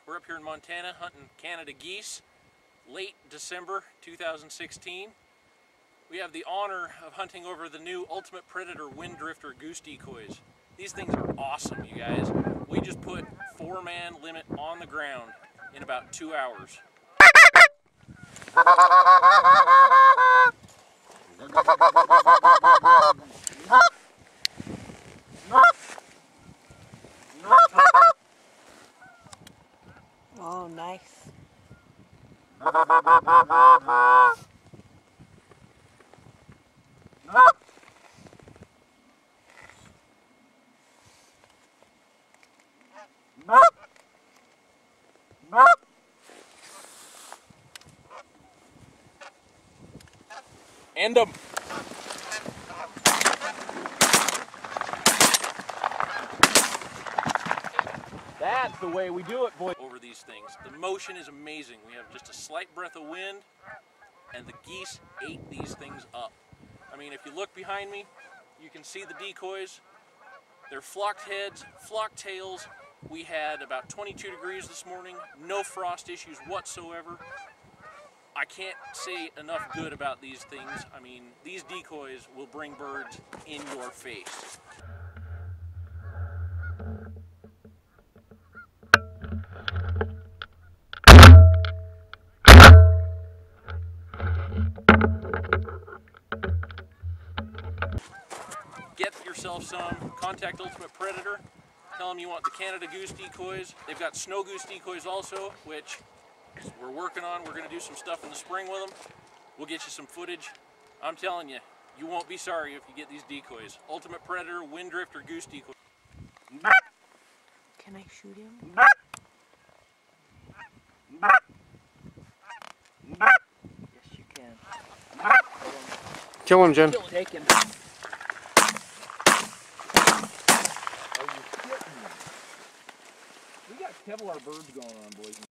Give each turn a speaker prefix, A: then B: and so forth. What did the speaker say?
A: We're up here in Montana hunting Canada geese, late December 2016. We have the honor of hunting over the new Ultimate Predator Wind Drifter Goose decoys. These things are awesome, you guys. We just put 4-man limit on the ground in about 2 hours.
B: Oh, nice.
A: End them. That's the way we do it, boys. Over these things. The motion is amazing. We have just a slight breath of wind, and the geese ate these things up. I mean, if you look behind me, you can see the decoys. They're flocked heads, flocked tails. We had about 22 degrees this morning, no frost issues whatsoever. I can't say enough good about these things. I mean, these decoys will bring birds in your face. Get yourself some, contact Ultimate Predator, tell them you want the Canada Goose decoys. They've got snow goose decoys also, which we're working on. We're going to do some stuff in the spring with them. We'll get you some footage. I'm telling you, you won't be sorry if you get these decoys. Ultimate Predator Wind Drifter Goose decoy.
B: Can I shoot him? Yes, you can.
C: Kill him, Jen.
B: Take him.
A: We got Kevlar birds going on, boys and